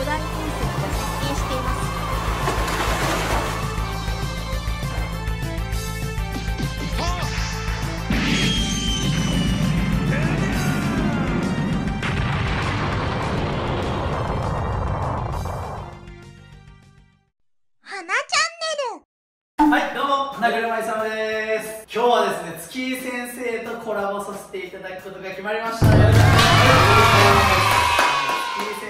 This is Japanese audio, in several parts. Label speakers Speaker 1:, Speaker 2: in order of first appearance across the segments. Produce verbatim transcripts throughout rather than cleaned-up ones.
Speaker 1: 巨大噴石が接近しています。
Speaker 2: はい、どうも、花車いさまです。今日はですね、月井先生とコラボさせていただくことが決まりました。よろしくお願いします。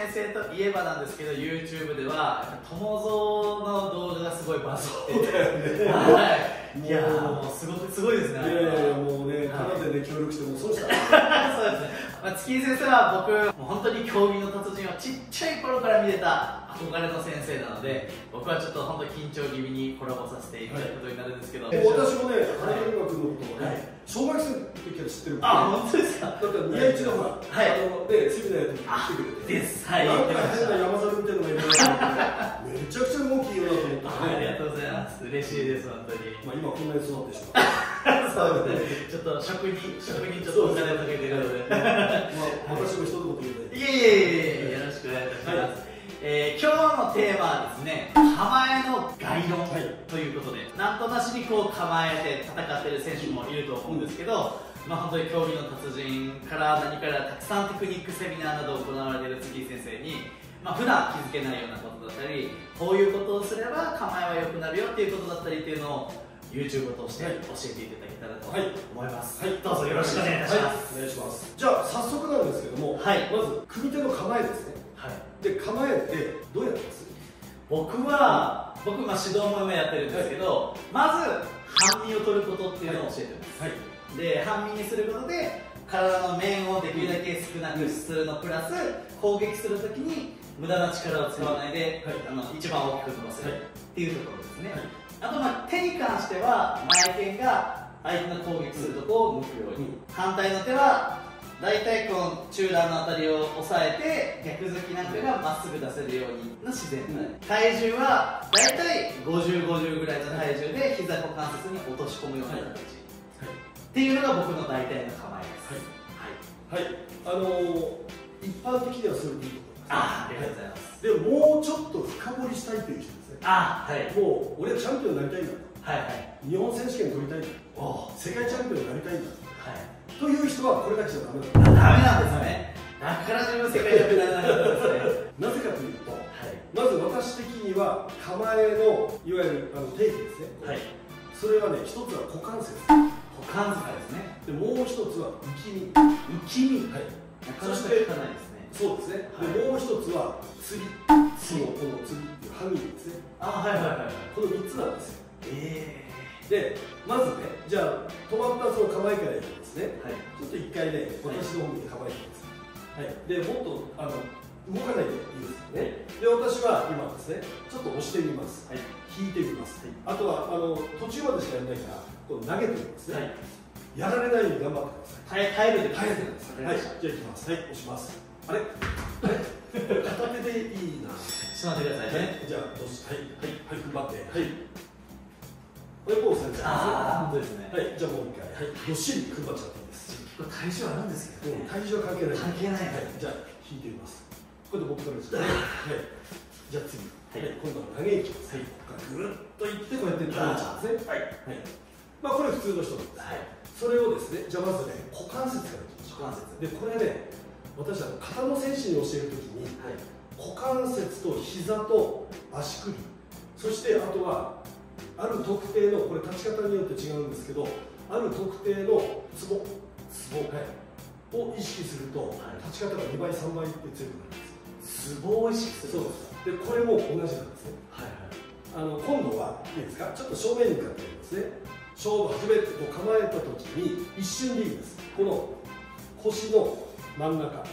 Speaker 2: 月井先生といえばなんですけど、YouTube では友蔵の動画がすごいバズっていて、はい、いやもうすごくすごいですね。
Speaker 3: いやいやいや、もうね、ただでね協力してもそうした。
Speaker 2: そうですね。まあ、月井先生は僕、もう本当に競技の達人をちっちゃい頃から見てた憧れの先生なので、僕はちょっと本当緊張気味にコラボさせていただくことになるんですけど、
Speaker 3: はい、私もね、花車君のことをね、はい、小学生の時から知ってる。
Speaker 2: あ、本当ですか。
Speaker 3: だって宮市がほら、はい、あのでセミナーやって来てくれて、です。はい。なんか変な山猿みたいなのがいるなと思って、めちゃくちゃ動きいいよなと思ったね。
Speaker 2: ありがとうございます。嬉しいです本当に。
Speaker 3: まあ今こんなに育ってしまう。
Speaker 2: そうですね。ちょっと職人職人ちょっとお金をかけてるので、
Speaker 3: まあ私も一言言うね。
Speaker 2: いえいえいえ、よろしくお願いいたします。えー、今日のテーマはですね、構えの概論ということで、なんとなしにこう構えて戦っている選手もいると思うんですけど、まあ、本当に競技の達人から何からたくさんテクニックセミナーなど行われている月井先生に、まあ、普段気づけないようなことだったり、こういうことをすれば構えは良くなるよっていうことだったりっていうのを YouTube を通して教えていただけたらと思います。はい、はい、どうぞよろしくお願いいたします。
Speaker 3: はい、お願いします。じゃあ早速なんですけども、はい、まず組手の構えですね。はい、で構えってどうやってます？僕
Speaker 2: は僕まあ指導も今やってるんですけど、はい、まず半身を取ることっていうのを教えてます。はいはい、で半身にすることで体の面をできるだけ少なくするのプラス、攻撃するときに無駄な力を使わないで、はい、あの一番大きく伸ばせるっていうところですね。はい、あとまあ手に関しては前剣が相手の攻撃するところを向くように、うん、反対の手は大体この中段のあたりを押さえて逆突きなんかがまっすぐ出せるようにの自然体、うん、体重は大体ごじゅう、ごじゅうぐらいの体重で膝股関節に落とし込むような形、はいはい、っていうのが僕の大体の構えです。はい、
Speaker 3: はい、はい、あのー、一般的にはそれでいいと思います。
Speaker 2: あありがとうございます。
Speaker 3: でももうちょっと深掘りしたいという人ですね。あ、はい、もう俺はチャンピオンになりたいんだと、はいはい、日本選手権取りたいんだと、世界チャンピオンになりたいんだと、はい、という人はこれだけじゃダメだ。
Speaker 2: ダメなんですね。だから自分世界チャンピオンにならなかったんですね。
Speaker 3: なぜかというと、はい、まず私的には構えのいわゆるあの定義ですね。はい、それはね、一つは股関節。
Speaker 2: 股関節ですね。
Speaker 3: でもう一つは浮き身。
Speaker 2: 浮き身。はい。
Speaker 3: そして聞かないですね。そうですね。はい、でもう一つは釣り。釣り。この釣りっていうハミングですね。あ、はいはいはい。この三つなんですよ。ええー。で、まずね、じゃあ止まったその構えからいきますね。はい。ちょっと一回ね、私の方に構えてください。はい。で、もっとあの動かないでいいですよね。で、私は今ですね、ちょっと押してみます。はい。引いてみます。はい。あとはあの途中までしかやらないから、こう投げてみますね。はい。やられないように頑張ってください。耐えるで耐えてください。はい。じゃあいきます。はい。押します。あれ？片手でいいな。
Speaker 2: ちょっと待ってくださいね。
Speaker 3: じゃあどうし、はいはいはい、踏ん張って、はい。これこうされちゃ
Speaker 2: う。ああ、本当ですね。
Speaker 3: はい、じゃあもう一回、はい、どっしり踏ん張っちゃっていいです。
Speaker 2: これ体重あるんですけどね。
Speaker 3: 体重は関係ない。
Speaker 2: 関係ない。
Speaker 3: はい、じゃあ引いてみます。これで僕からです。はい。じゃあ次、はい、今度は投げいきます。はい。ぐるっといってこうやって投げちゃうんですね。はい。はい。まあこれ普通の人なんです。はい。それをですね、じゃあまずね、股関節からいきましょう。股関節。でこれね、私は肩の選手に教えるときに、はい、股関節と膝と足首、そしてあとはある特定の、これ立ち方によって違うんですけど、ある特定のツボ、ツボ、はい、を意識すると、はい、立ち方がにばいさんばいって強くなるんですよ。ツボを意識する。そうです。でこれも同じなんですね。はいはい。あの今度はいいですか。ちょっと正面に向かってやりますね。勝負始めてこう構えたときに一瞬でいいです。この腰の真ん中、はい、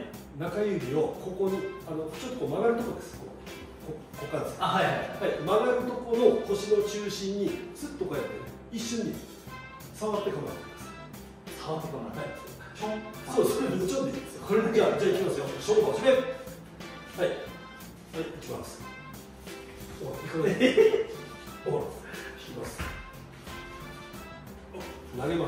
Speaker 3: 中指をここにあのちょっとこう曲がるところです。こう股関節。あ、はいはい、はい、曲がるところの腰の中心にスッとこうやって、ね、一瞬に触って構えてください。触って構えて、はい、ちょん。そうです。これちょんでいいですよ。これじゃあじゃあいきますよ。勝負始め。はいはい、いきます。お、いかない。お、引きます。投げます。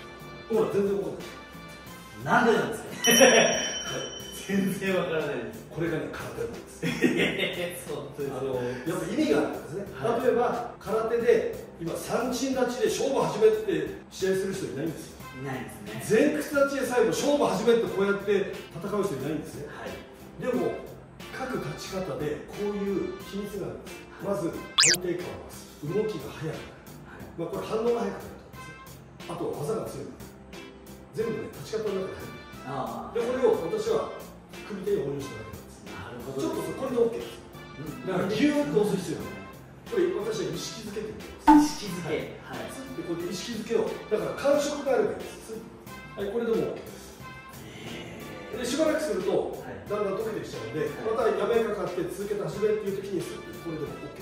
Speaker 3: ほら全然動かない。
Speaker 2: なんでなんですか。全然わからないです。
Speaker 3: これがね空手なんです
Speaker 2: そうです。
Speaker 3: あのやっぱ意味があるんですね、はい、例えば空手で今三鎮立ちで勝負始めって試合する人いないんですよ。
Speaker 2: いないですね。
Speaker 3: 前屈立ちで最後勝負始めってこうやって戦う人いないんですね、はい、でも各立ち方でこういう秘密があるんです、はい、まず安定感を増す、動きが速くなる、はい、まあこれ反応が速くなるとですね、あと技が強い、全部ね立ち方の中に入る。あでこれを私は組手に応用しただけなんです。なるほど。ちょっとこれで OK です。だからギューッと押す必要がない。これ私は意識づけてるんです。
Speaker 2: 意識づけ。はい。
Speaker 3: でこうやって意識づけを、だから感触があればいいです。はい、これでも OK です。でしばらくすると、はい、だんだん溶けてきちゃうので、はい、またやめかかって続けて始めっていう時にするとこれでも OK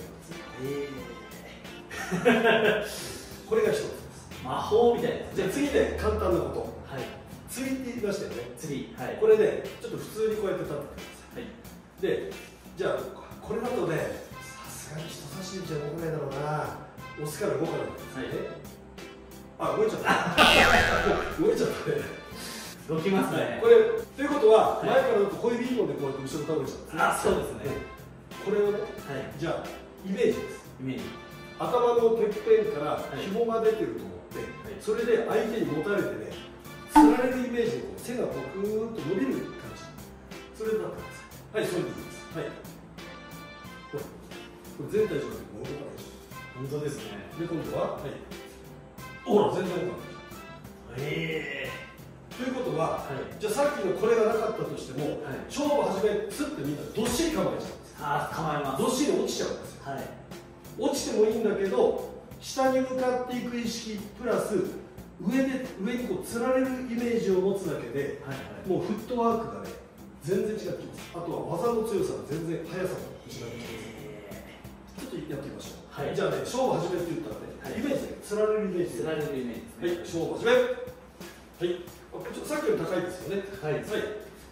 Speaker 3: なんです。これが一つです。
Speaker 2: 魔法みたいな。
Speaker 3: じゃあ次で簡単なこと。
Speaker 2: はい。
Speaker 3: 釣りって言いましたよね。
Speaker 2: 釣り。はい。
Speaker 3: これね、ちょっと普通にこうやって立ってください。はい。で、じゃあこれだとね、さすがに人差し指じゃ動かないだろうな。押すから動かないんですね。はい、あ、動いちゃった。動いちゃったね。
Speaker 2: 動きますね。
Speaker 3: これということは、前からだと小指一本でこうやって後ろ倒れちゃ
Speaker 2: あ、
Speaker 3: うんですね。
Speaker 2: そうですね。
Speaker 3: これをね、じゃあイメージです。
Speaker 2: イメージ。頭
Speaker 3: のてっぺんから紐が出てると思って、それで相手に持たれてね、つられるイメージで背がこうぐーっと伸びる感じ、それになってください。はい、それでいいです。はい、これこれ全体じゃなくてもう動かないでしょ。
Speaker 2: 本当ですね。
Speaker 3: で今度は、はい、ほら全然動かない。
Speaker 2: へえ
Speaker 3: ー。ということは、はい、じゃあさっきのこれがなかったとしても、はい、勝負始めすってみんなどっしり構えちゃうんです。
Speaker 2: ああ、構えます。
Speaker 3: どっしり落ちちゃうんですよ。はい、落ちてもいいんだけど、下に向かっていく意識プラス上で上にこうつられるイメージを持つだけで、はいはい、もうフットワークがね全然違ってきます。あとは技の強さが全然速さも違ってきます。ちょっとやってみましょう。はい、じゃあね、勝負始めって言ったらね、はい、イメージでつられるイメージで、
Speaker 2: つられるイメージですね。
Speaker 3: はい、勝負始め。はい、ちょっとさっきより高いですよね。
Speaker 2: 高いです。はい。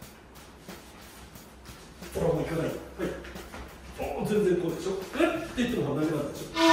Speaker 3: ほらもういかない。はい。お全然こうでしょ。えって言ってもダメなんでしょ。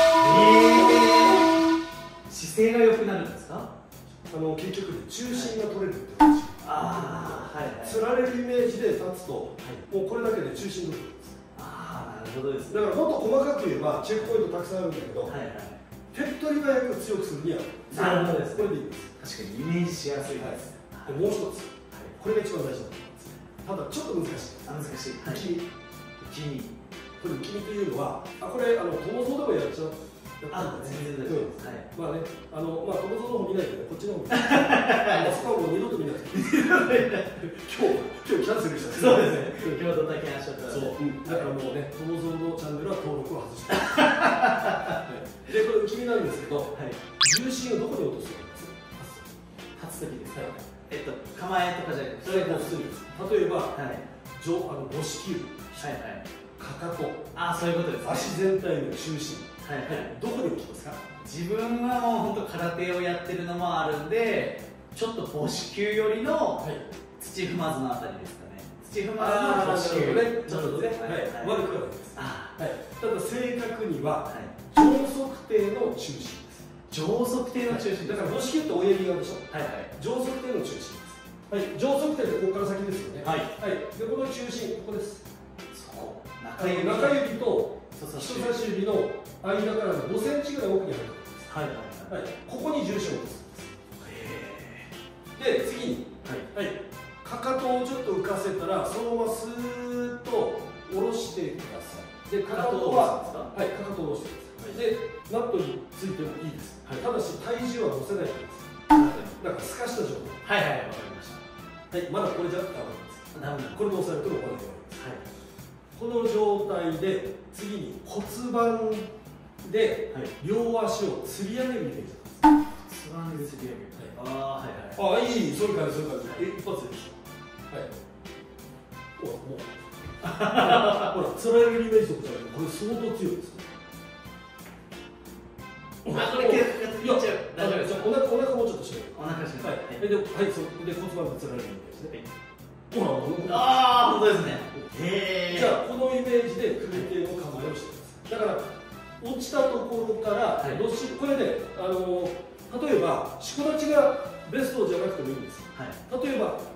Speaker 2: えー、姿勢が良くなるんですか？
Speaker 3: あの結局ね、中心が取れるって話。
Speaker 2: ああ、はいはい。
Speaker 3: つられるイメージで立つと、はい、もうこれだけで中心が取れるんです。
Speaker 2: ああ、なるほどですね。
Speaker 3: だからもっと細かく言えばチェックポイントたくさんあるんだけど、はいはい、手っ取り早く強くするには
Speaker 2: なるほどです。
Speaker 3: これでいいです。
Speaker 2: 確かにイメージしやすいです。
Speaker 3: はい、もう一つ、はい、これが一番大事だと思います。ただちょっと難しい。
Speaker 2: あ、難しい。
Speaker 3: 浮き身。
Speaker 2: 浮き身。
Speaker 3: これ浮き身というのは、あ、これあの友蔵でもやっちゃう。
Speaker 2: あ、全然大丈夫です。はい。
Speaker 3: まあね、あのまあ友蔵の方見ないでね、こっちの方見ない。あそこはもう二度と見ない。今日今日キャンセルした。
Speaker 2: そうですね。今日どんだけ話しちゃったら。
Speaker 3: そう。だからもうね、友蔵のチャンネルは登録を外して。でこれ浮き身なんですけど、重心をどこに落とすかです。
Speaker 2: 立つ時です。はい。えっと構えとかじゃなくて、それも普通に。
Speaker 3: 例えば、はい。上あの母子球。はいはい。かかと。
Speaker 2: あ、そういうことです。
Speaker 3: 足全体の中心。はいはい、どこに置きますか？
Speaker 2: 自分はもう本当空手をやってるのもあるんで、ちょっと母子球よりの土踏まずのあたりですかね。土踏まずの母子球ね、
Speaker 3: ちょっとね、はい、悪くはないです。はい、ただ正確には上足底の中心です。
Speaker 2: 上足底の中心、
Speaker 3: だから母子球って親指側でしょ。はいはい、上足底の中心です。はい、上足底ってここから先ですよね。はい、はい、でこの中心ここです。そこ。中指中指と人差し指の間からごセンチぐらい奥に入るんです。はいはいはい。ここに重心を落とすんです。で次に、はいはい、かかとをちょっと浮かせたらそのままスーッと下ろしてください。でかかとははいかかとを下ろしてください。でマットについてもいいです。ただし体重は乗せないでください。だからすかした状態。はいはいわかりました。はい、まだこれじゃダメです。ダメだ。これで押さえるとまだダメです。はい。この状態で次に骨盤で両足を吊り上げるイメージなんです。
Speaker 2: 骨盤で吊り上げる。ああはいはい。
Speaker 3: ああいい、そういう感じそういう感じ。え一発でしょ。はい。ほらもうほらつられるイメージとかじゃなくてこれ相当強いです。
Speaker 2: あこれ結構やっちゃう。大丈夫です。
Speaker 3: お腹お腹もうちょっと締める。
Speaker 2: お腹締める。はい。
Speaker 3: ではいそうで骨盤でつられるイメージですね。ほら
Speaker 2: ああ本当ですね。へえ。
Speaker 3: じゃあこのイメージで組手の構えをしてください。だから落ちたところからどっしり、これねあの例えばしこ立ちがベストじゃなくてもいいんです。はい、例えば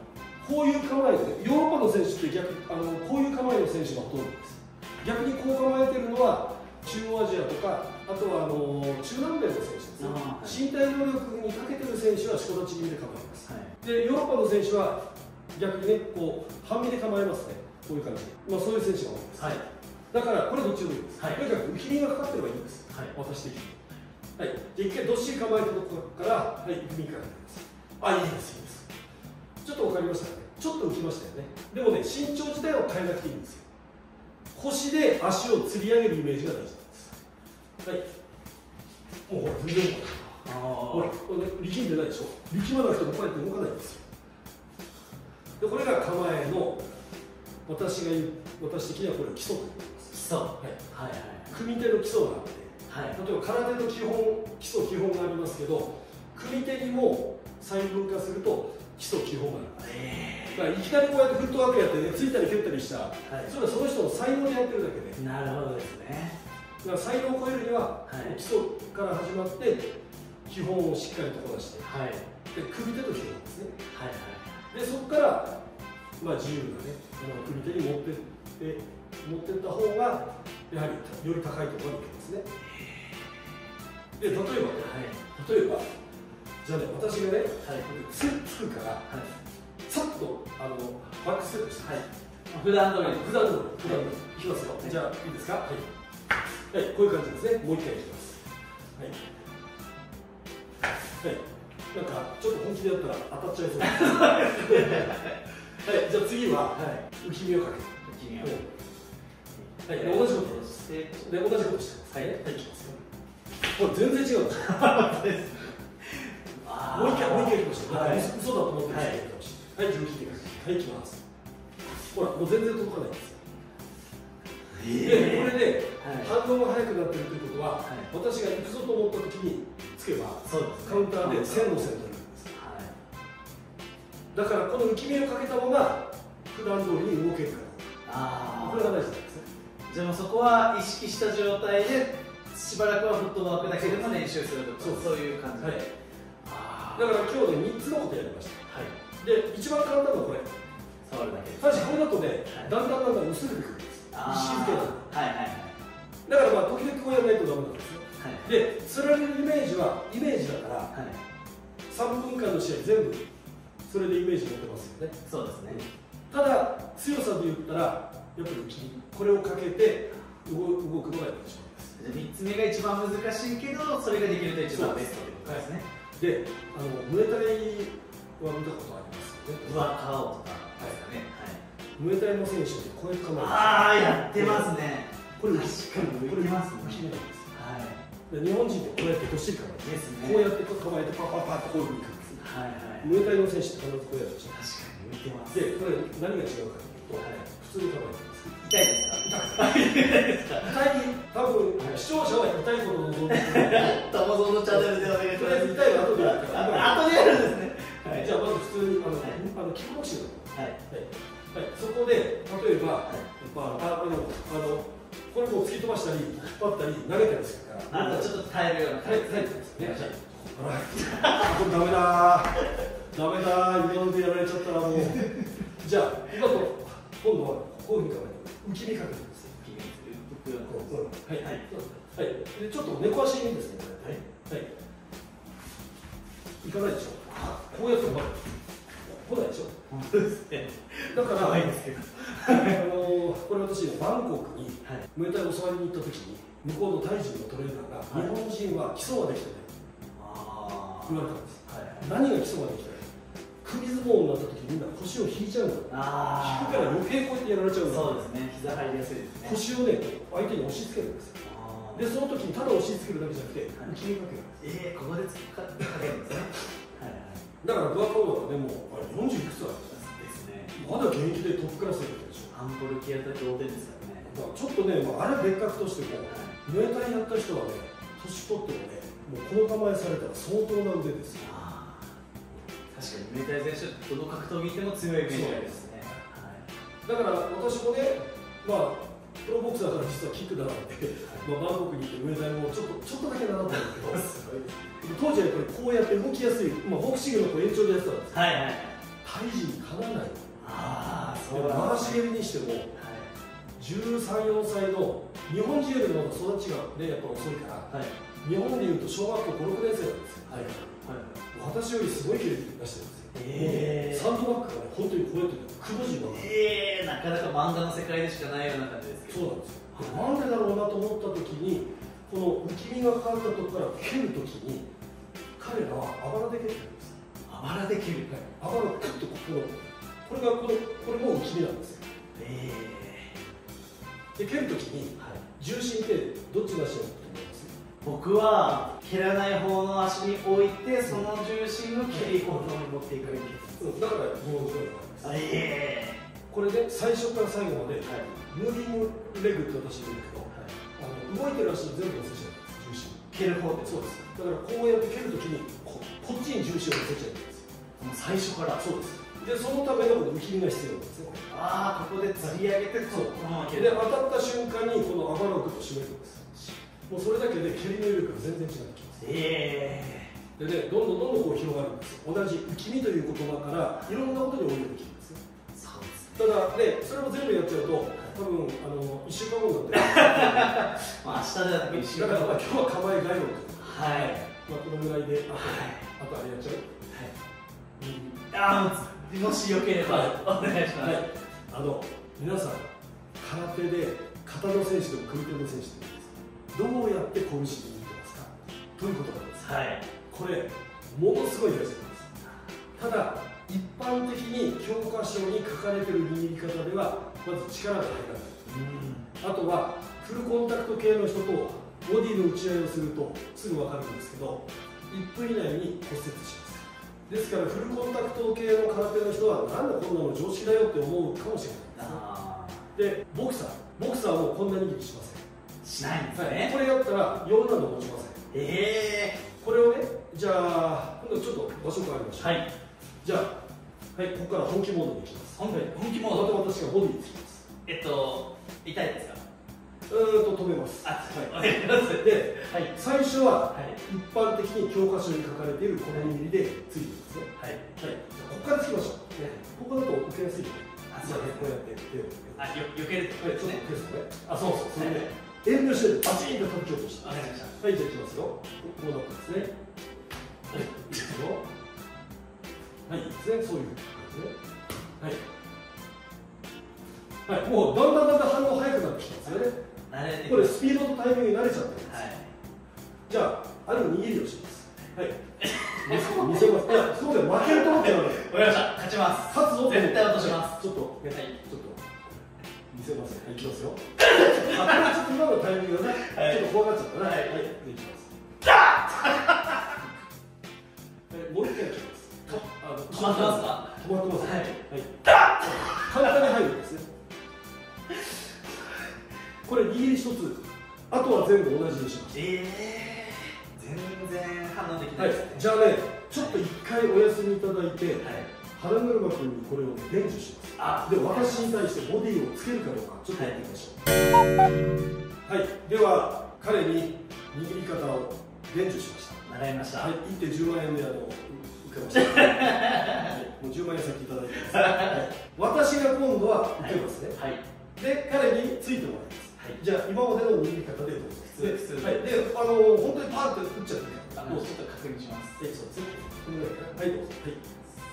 Speaker 3: こういう構えで、ヨーロッパの選手って逆あのこういう構えの選手がほとんどです。逆にこう構えてるのは中央アジアとか、あとはあの中南米の選手ですね、はい、身体能力に長けてる選手は四股立ち気味で構えます、はい、でヨーロッパの選手は逆にね、こう半身で構えますね、こういう感じで、まあ、そういう選手が多いです、はい、だからこれどっちでもいいです、はい、とにかく浮き身がかかってればいいんです、はい、私的に。はい、で一回どっしり構えたところから、はい、踏みかけてます。あ、いいです、いいです。ちょっと分かりましたね。ちょっと浮きましたよね。でもね、身長自体は変えなくていいんですよ。腰で足を吊り上げるイメージが大事なんです。はい。もうほら、全然ほら、これ力んでないでしょ。力まなくてもこうやって動かないんですよ。で、これが構えの、私が言う、私的にはこれを基礎と言います。基礎。はい。はいはい。組手の基礎があって、はい、例えば空手の基本、基礎基本がありますけど、組手にも細分化すると基礎基本があります。えー、だからいきなりこうやってフットワークやってね、ついたり蹴ったりしたら、はい、それはその人の才能でやってるだけで。
Speaker 2: なるほどですね。
Speaker 3: だから才能を超えるには、はい、基礎から始まって基本をしっかりとこなして、はい、で組手と基本ですね。はいはい、でそこから、まあ、自由なね、組手に持ってって持ってった方がやはりより高いところに行けますね。で例えば、ね、はい、例えばじゃあね、私がね、はい、つつくから、はい、さっとあのバックステップして、はい、
Speaker 2: 普段通り
Speaker 3: 普段通り普段通りいきますよ、はい、じゃあいいですか、はい、はい、こういう感じですね。もう一回いきます。はい、はい、なんかちょっと本気でやったら当たっちゃいそうです。はい、じゃあ次は、はい、浮き身をかける。浮き身を、はい、同じことですで同じことしてます。はい、はい、いきますよ。これ全然違うでしょ。もう一回、もう一回いきましょう。はい、嘘だと思ってる人がいるかもしれない。はい、自分聞いてください。はい、いきます。ほら、もう全然届かないんですよ。で、これで反応が速くなってるということは、私が行くぞと思ったときにつけば、カウンターで線の線取るんです。だから、この浮き身をかけたまま、普段通りに動けるから。これが大事なんですね。
Speaker 2: じゃあ、そこは意識した状態で、しばらくはフットワークだけでも練習するとか、そういう感じで、はい、
Speaker 3: だから今日でみっつのことやりました、はい、で一番簡単なのはこれ
Speaker 2: 触るだけです。
Speaker 3: ただしこれだとね、はい、だんだんだんだん薄れてくるんです。意識づけなんで、はいはいはい、だからまあ時々こうやらないとダメなんですよ、はい、で釣られるイメージはイメージだから、はい、さんぷんかんの試合全部それでイメージ持ってますよね。
Speaker 2: そうですね。
Speaker 3: ただ強さで言ったらやっぱりこれをかけて動くのがやっぱり一番
Speaker 2: みっつめが一番難しいけど、それができると一番ベストということですね。
Speaker 3: で、あのムエタイは見たことありますよね。
Speaker 2: うわ、顔とかですかね。はい。
Speaker 3: ムエタイの選手でこういう構え。
Speaker 2: ああ、やってますね。
Speaker 3: これ
Speaker 2: 確かに浮きますね。
Speaker 3: 浮き目なんです。はい。日本人ってこうやってどっしり構えてですね。こうやって構えてパパパッとこういうふうにいくんです。はいはい。ムエタイの選手って必ずこうやるでしょ。確かに浮いてます。で、これ何が違うかというと、普通に構えてます。
Speaker 2: 痛いですか？痛いですか？
Speaker 3: 痛い、多分視聴者は痛いことを望んでる。
Speaker 2: タマゾンのチャンネルでお願いします。
Speaker 3: とりあえず痛いは後でやるから。
Speaker 2: 後でやるんですね。
Speaker 3: はい。じゃあまず普通にあのあのキックボクシングだと。はいはい。そこで例えばまああのあのこれも突き飛ばしたり引っ張ったり投げたりするから。
Speaker 2: なんかちょっと耐えるような。
Speaker 3: 耐えてですね。はい。これダメだー。ダメだー。今のでやられちゃったらもう。じゃあ今と今度はこういうふうに構えて。浮き身かけてですね。はいはいはい。でちょっと猫足にですね。はいはい。いかないでしょ。こうやっても来ないでしょ。本当ですね。だからあのこれ私バンコクにムエタイを教わりに行った時に向こうのタイ人のトレーナーが日本人は基礎ができてない言われたんです。何が基礎ができてない。首相撲になった時みんな腰を引いちゃうの。引くから余計こうやってやられちゃうの。
Speaker 2: そうですね。膝入りやすいですね。
Speaker 3: 腰をね、相手に押し付けるんですよ。で、その時にただ押し付けるだけじゃなくて、浮き身かけるんです。
Speaker 2: ええ、ここでかけるんですね。はいはい。
Speaker 3: だからグアカオがね、もうあれよんじゅういくつあるんですね。まだ現役でトップクラスでやってるでしょ。
Speaker 2: アンコルキアと同点ですからね。
Speaker 3: だからちょっとね、まあ、あれ別格としても、ムエタイやった人はね、年取ってもね、もうこの構えされたら相当な腕ですよ。
Speaker 2: 確かにムエタイ選手どの格闘技でも強いイメージがありますね。
Speaker 3: だから私もね、まあプロボクサーから実はキックだなって、まあバンコクに行ってムエタイもちょっとちょっとだけ習ったんだけど、当時はやっぱりこうやって動きやすい、まあボクシングの延長でやってたんです。はいはい。 胎児にかなわないの。
Speaker 2: ああ、そう
Speaker 3: で
Speaker 2: なんですね。
Speaker 3: 回し蹴りにしてもじゅうさん、よんさいの日本人よりも育ちがねやっぱ遅いから、はい、日本でいうと小学校ご、ろくねん生なんですよ。はいはい、私よりすごい蹴り出してるんですよ。えー、サンドバッグがね本当にこうやってくの字になる。
Speaker 2: えー、なかなか漫画の世界でしかないような感じですけど。
Speaker 3: そうなんですよ。なんでだろうなと思った時に、この浮き身がかかったところから蹴る時に彼らはあばらで蹴ってるんです。
Speaker 2: あばらで蹴る。
Speaker 3: はい、あばらをクッとここのこれがこのこれも浮き身なんですよ。えー、で蹴る時に、はい、重心ってどっちの足を置くと思います？
Speaker 2: 僕は蹴らない方の足に置いて、その重心を蹴り方向に持っていくべきです。
Speaker 3: うん、だから日本人の場合です。えー、これで最初から最後まで、はい、ムービングレグって私言うんだけど、はい、あの動いてる足全部乗せちゃうんです。重心蹴る方で。そうです。だからこうやって蹴るときに こ, こっちに重心を乗せちゃうんです。
Speaker 2: もう最初から。そうです。で
Speaker 3: そのための浮き身が必要なんですね。あ
Speaker 2: あ、ここで釣り上げて、そう、
Speaker 3: で当たった瞬間にこのあばらをグッと締めるんです。もうそれだけで蹴りの威力が全然違ってきます。えー、でね、どんどんどんどんこう広がるんです。同じ浮き身という言葉からいろんなことに応用できるんですよ。そうです。ただね、それも全部やっちゃうと多分あのいっしゅうかんごになって
Speaker 2: まあ明日ではなくていっしゅうかんご。
Speaker 3: だから今日は構え概要と。
Speaker 2: はい。
Speaker 3: まあこのぐらいで、あと、はい、あとあれやっちゃう。
Speaker 2: はい。ああ、もしよければ、はい、お願いします。はい、
Speaker 3: あの皆さん空手で型の選手でも組手の選手でもどうやって拳握ってますかということなんです。はい。これものすごい大事なんです。ただ一般的に教科書に書かれている握り方ではまず力が入らない。うん。あとはフルコンタクト系の人とボディの打ち合いをするとすぐ分かるんですけど、いっぷん以内に骨折します。ですからフルコンタクト系の空手の人はなんでこんなの常識だよって思うかもしれないですね。でボクサーボクサーもこんな握りしません。
Speaker 2: しないんですね。
Speaker 3: はい、これやったらよんラウンド持ちません。ええー、これをね、じゃあ今度ちょっと場所変わりましょう。はい。じゃあ、はい、ここから本気モードに行きます。
Speaker 2: 本気モード。
Speaker 3: また私がボディにつきます。
Speaker 2: えっと痛いですか？
Speaker 3: うーんと止めます。あ、はい。で、はい、最初は、はい、一般的に教科書に書かれているこの握りでついていますね。はい。はい。じゃあここからつきましょう。ね、ここだと受けやすい。あ、そうです。こうやって手を。あ、よ避けるってことですね。あ、そうそう。それで遠慮してバチンと叩き落として。はい、じゃあいきますよ。こうなってますね。はい、いいですよ。はい、いいですね。そういう感じですね。はい。はい、もうだんだんだんだん反応早くなってきますよね。これスピードとタイミングに慣れちゃってるんです。はい、じゃあ、ある握りをします。はい。見せます。いや、そうだよ、負けると思ってるので。
Speaker 2: わかりました。勝ちます。
Speaker 3: 勝つぞ。
Speaker 2: 絶対落とします。
Speaker 3: ちょっと、はい、ちょっと見せます。はい、いきますよ。あ、これちょっと今のタイミングがね、ちょっと怖がっちゃったな。はい、はい、いきます。もう一回いきます。
Speaker 2: 止まってますか？
Speaker 3: 止まってます。はい。はい。簡単に入るんですね。これ握り一つ、あとは全部同じにします。え
Speaker 2: えー、全然反応できないですね。
Speaker 3: はい、じゃあね、ちょっと一回お休みいただいて、はい、花車君にこれを伝授します。あ、で、私に対してボディをつけるかどうか、ちょっとやってみましょう。はい、はい、では、彼に握り方を伝授しました。
Speaker 2: 習いました。
Speaker 3: はい、いってんじゅうまんえんであの受けました。はい、もうじゅうまんえん先いただいてます。はい、私が今度は受けますね。はい、で、彼についてもらいます。じゃあ今までの握り方でどうぞ。普通、普通。はい。で、あの本当にパーって打っちゃっていいから。
Speaker 2: もうちょっと確認します。
Speaker 3: はい、そうですね。このぐらいかな。はい、どうぞ。はい。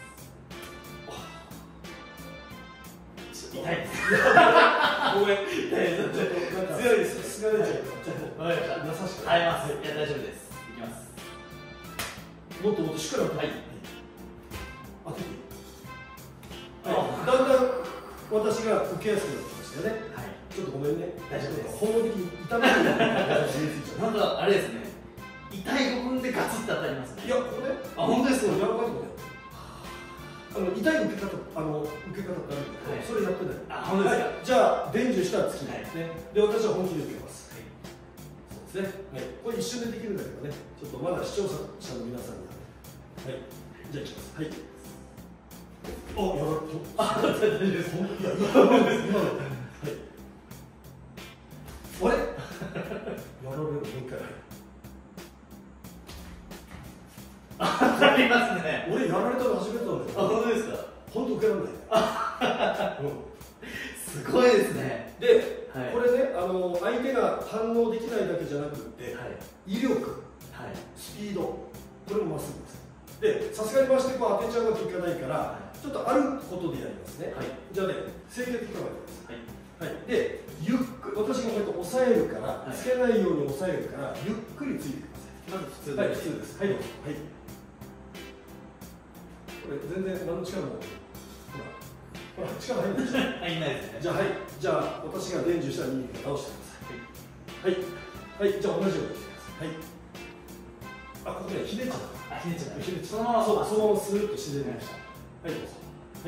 Speaker 2: 痛いです。
Speaker 3: ごめん。痛いです。強いです。すがれちゃう。ちょっと。わかりました。優しく。
Speaker 2: 耐えます。いや大丈夫です。いきます。
Speaker 3: もっともっとしっかり。はい。当てて。はい。だんだん私が受けやすくなってきましたよね。はい。ちょっとごめんね。
Speaker 2: 大丈夫です。
Speaker 3: 本能的に痛めるような
Speaker 2: なんかあれですね。痛い部分でガツッと当たりますね。
Speaker 3: いや、これ。
Speaker 2: あ、本当ですか。
Speaker 3: 柔らかいところで。あの痛い受け方、あの受け方ってあるんだけど、それやってない。
Speaker 2: あ、本当ですか。
Speaker 3: じゃあ伝授したら次ですね。で、私は本気で受けます。そうですね。はい。これ一瞬でできるんだけどね。ちょっとまだ視聴者の皆さんには。はい。じゃあいきます。はい。お、やられて。あ、大丈夫です。本当に。いや、今のです。今の。はい。あれ？やられる。もう一回。
Speaker 2: ありますね。
Speaker 3: 俺やられたの初めてなんだよ。
Speaker 2: あ、本当ですか。
Speaker 3: 本当受けられない、うん、
Speaker 2: すごいですね。
Speaker 3: で、
Speaker 2: はい、
Speaker 3: これね、あの相手が反応できないだけじゃなくて、はい、威力、はい、スピード、これもまっすぐです。で、さすがに回してこう当てちゃうわけいかないから、はい、ちょっとあることでやりますね。はい、じゃあね、整形的に考えてください。はい、で、ゆっくり、私がこうやって押さえるから、はい、つけないように押さえるから、ゆっくりついてください。まず普通で、はい、普通です。はい、どうぞ。はい。これ全然何の力も、ほら、ほら力入るでしょ。
Speaker 2: 入んないですね。
Speaker 3: じゃあ、はい、じゃあ私が伝授したらに直してください。はい、はい、はい、じゃあ同じようにしてください。はい。あ、ここね、ひねっちゃう。
Speaker 2: あ、ひねっちゃう。
Speaker 3: ひねっちゃう。そのまま、そう、そのままスーッと自然になりました。はい、どうぞ。はい。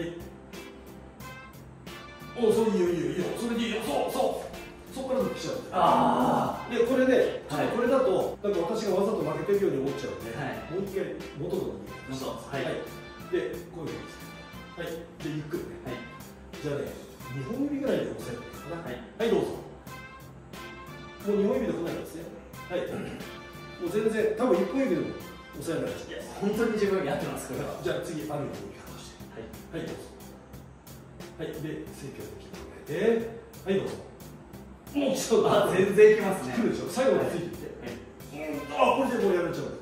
Speaker 3: お、それいいよ、いいよ、いいよ、それでいいよ、そう、そう。そこから来ちゃう。ああ。で、これね、ちょっとこれだと、なんか私がわざと負けてるように思っちゃうんで、もう一回元の握り。元。はい。で、こういうふうにです。はい。で、ゆっくりね。はい。じゃあね、にほん指ぐらいで押さえていいかな。はい。はい、どうぞ。もうにほん指で来ないんですね。はい。もう全然、多分いっぽん指でも押さえないです。いや、
Speaker 2: 本当に自分やってます、これは。
Speaker 3: じゃあ次、あるように握り方して。はい。はい、どうぞ。はい。で、正確的に考えて、はい、どうぞ。もうそうだ。
Speaker 2: 全然いきますね。
Speaker 3: 来るでしょ。最後までついてきて。あ、これでもうやられちゃう。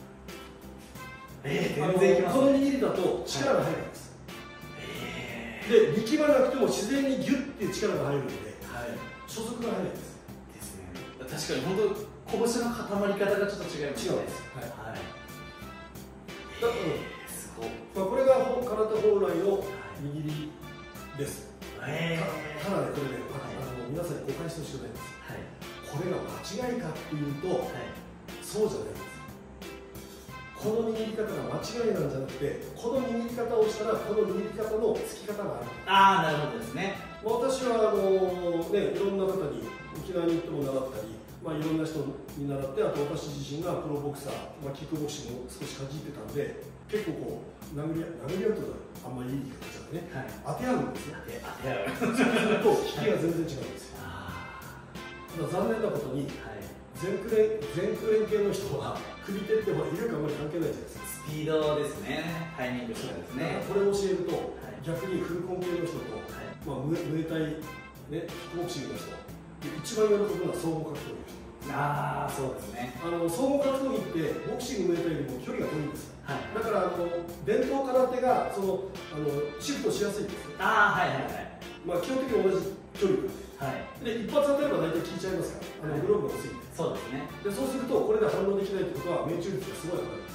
Speaker 2: えー、全然いきますね。
Speaker 3: この握りだと力が入るんです。で、力まなくても自然にギュッて力が入るので、初速が速いです。
Speaker 2: ですね。確かに本当拳の固まり方がちょっと違いますね。
Speaker 3: 違うんです。はい。
Speaker 2: はい。
Speaker 3: だから、すごい。まあこれが空手本来の握りです。えー、ただね、これね、あの皆さんに誤解してほしくないんです。はい。これが間違いかっていうと、そうじゃないんです。この握り方が間違いなんじゃなくて、この握り方をしたら、この握り方のつき方がある。
Speaker 2: ああ、なるほどですね。
Speaker 3: 私はあのね、いろんな方に沖縄に行っても習ったり、まあ、いろんな人に習って、あと私自身がプロボクサー、まあ、キックボクシングを少しかじってたんで、結構こう殴り殴り合うとあんまりいい言い方じゃね、はい、当て合うんですね。
Speaker 2: 当て合う。
Speaker 3: そうすると効きが全然違うんですよ。ただ残念なことに、はい、前駆連前駆連系の人は首手って威力あんまり関係ないじゃないですか。
Speaker 2: スピードですね、タイミングとかですね。
Speaker 3: これを教えると、はい、逆にフルコン系の人と、はい、まあ、ムエタイ、ね、キックボクシングの人、一番喜ぶのは総合格闘技の人。
Speaker 2: ああ、そうですね。
Speaker 3: あの総合格闘技ってボクシングムエタイよりも距離が遠いんです。はい、だからあの伝統空手がそのあのシフトしやすいんですね。ああ、はいはいはい。まあ基本的に同じ距離なんで。はい。で一発当てれば大体効いちゃいますから。あのグローブが薄いんで。そうですね。でそうするとこれで反応できないってことは命中率がすごい上がるんです。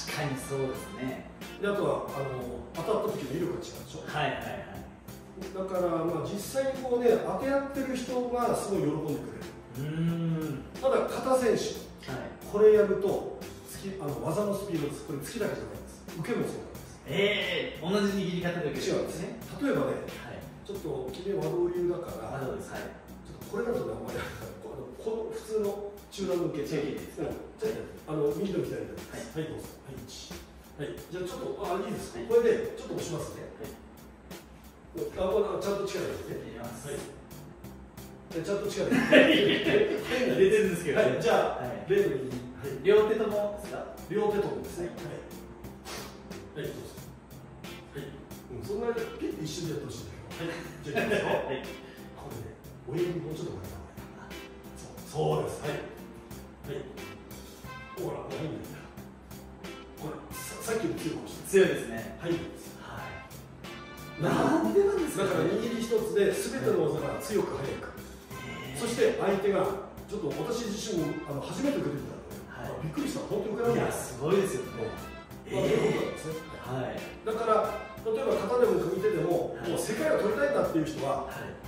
Speaker 2: 確かにそうですね。
Speaker 3: であとはあの当たった時の威力が違うでしょ。はいはいはい。だからまあ実際にこうね当て合ってる人がすごい喜んでくれる。うんただ片選手、はい、これやると突きあの技のスピードです。これ突きだけじゃないんです。受けもそうなんです。ええー、同じ握り方で受け違うんですね。例えばね、はい、ちょっと君は和道流だから和道です、はい、ちょっとこれだとねあんまりこのこの普通の中段の受け中継です。あの右と左で、はい、はい、どうぞ。はい、いち、はい、じゃあちょっとあいいですか。これでちょっと押しますね。はい、あこれちゃんと力入れて。はい。ちゃんと力入れて。出てるんですけど。はい、じゃあ例の右、
Speaker 2: 両手ともですか。
Speaker 3: 両手ともですね。はい。はい、どうぞ。はい。うん、そんなにピッて一瞬でやってほしいんだけど。はい。じゃあいきますよ。はい。これね、親指もうちょっと前だ。そう、そうです。はい。はい。ほら、入んないんだ。これさっきより強く押して。
Speaker 2: 強いですね。
Speaker 3: 入るんです。はい。
Speaker 2: なんでなんですか。
Speaker 3: だから握り一つで全ての技が強く速く。そして相手がちょっと私自身もあの初めて受けてみたので、はい、びっくりした。本当に受けられない。いやすごいですよね。えー、はい。だから例えば型でも組手でも、はい、もう世界を取りたいんだっていう人は、はい、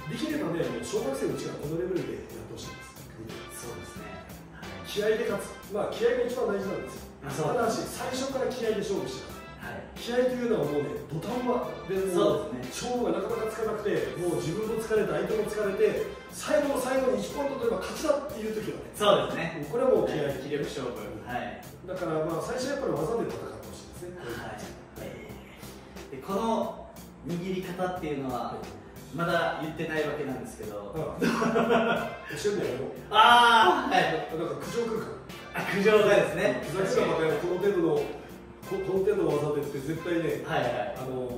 Speaker 3: できればねもう小学生のうちからこのレベルでやってほしいんです。そうですね。はい、気合で勝つ。まあ気合が一番大事なんですよ。ただし最初から気合で勝負してた。はい、気合というのはもうね、土壇場でもう勝負がなかなかつかなくて、もう自分も疲れて、相手も疲れて、最後の最後にいちポイント取れば勝ちだっていう時はね、
Speaker 2: そうですね、
Speaker 3: これはもう気合、
Speaker 2: 気力勝負、はい、
Speaker 3: だからまあ最初はやっぱり技で戦ってほしいですね。はい、
Speaker 2: でこの握り方っていうのは、まだ言ってないわけなんですけど、
Speaker 3: 教えるのやろう。
Speaker 2: ああ、はい、
Speaker 3: だから苦情来るから、
Speaker 2: あ苦情がですね、
Speaker 3: ふざけたまたこの程度のこの程度の技でって絶対ね、はいはい、あの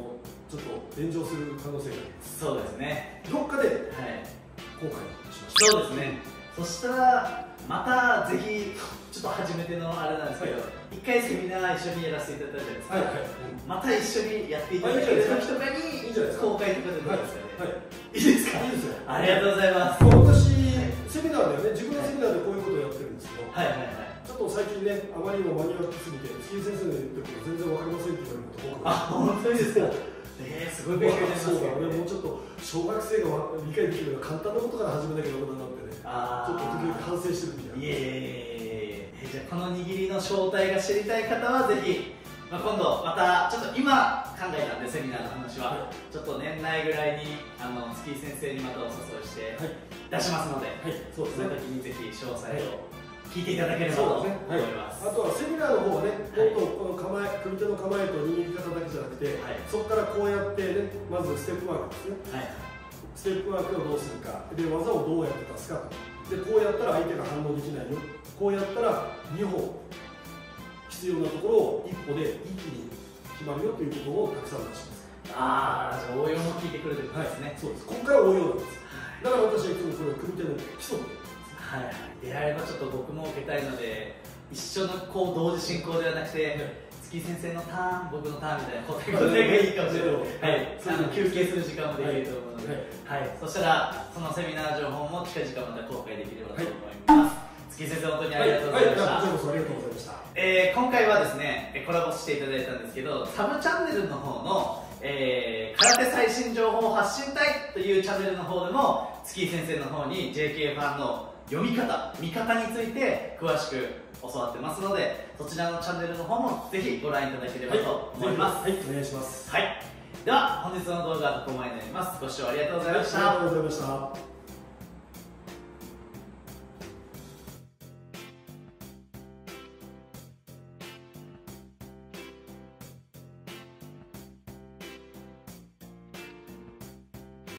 Speaker 3: ちょっと炎上する可能性があります。
Speaker 2: そうですね。
Speaker 3: どっかで、
Speaker 2: はい、
Speaker 3: 後悔しました。
Speaker 2: そうですね。そしたらまたぜひちょっと初めてのあれなんですけど、一回セミナー一緒にやらせていただいたじゃないですか。また一緒にやっていただける時とかに公開とかでどうですかね。いいですか。いいですよ。ありがとうございます。
Speaker 3: 私セミナーではね、自分のセミナーでこういうことをやってるんですけど、はいはいはい。ちょっと最近ね、あまりにもマニアックすぎて、月井先生の言ってること全然わかりませんって言われること多く。
Speaker 2: あ、本当にですか。えー、すごい勉強になりますね。
Speaker 3: そうだね、もうちょっと小学生が理解できるような簡単なことから始めなきゃダメだなってね、ちょっと時々反省してるみたいな。い
Speaker 2: えー、じゃあこの握りの正体が知りたい方はぜひ、まあ、今度またちょっと今考えたんでセミナーの話は、はい、ちょっと年内ぐらいにあの月井先生にまたお誘いして出しますので、はい、そうですね、その時にぜひ詳細を聞いていただければと思います。
Speaker 3: あとはセミナーの方はね、もっとこの構え、組手の構えと握り方だけじゃなくて、はい、そこからこうやってね、まずステップワークですね、はい、ステップワークをどうするか、で技をどうやって出すかと、でこうやったら相手が反応できないよ、こうやったらにほん必要なところをいっぽで一気に決まるよということをたくさん出します。
Speaker 2: ああ、じゃあ応用も聞いてくれてるんですね。
Speaker 3: はい、そうです。今回は応用なんです。だから私は今日これ組手の基礎
Speaker 2: はい、であればちょっと僕も受けたいので、一緒のこう同時進行ではなくて、はい、月井先生のターン、僕のターンみたいな答えがいいかもしれない。はい、あの休憩する時間もできると思うので、はい、はい、そしたらそのセミナー情報も近々また公開できればと思います。はい、月井先生、本当にありがとうございました。
Speaker 3: はい、こちらこそありがとうございました。
Speaker 2: えー、今回はですね、コラボしていただいたんですけど、サブチャンネルの方のえー、空手最新情報発信隊というチャンネルの方でも月井先生の方に ジェーケー ファンの読み方、見方について詳しく教わってますので、そちらのチャンネルの方もぜひご覧いただければと思います。
Speaker 3: はい、はい、お願いします。
Speaker 2: はい、では本日の動画はここまでになります。ご視聴ありがとうございました。
Speaker 3: はい、ありがとうございました。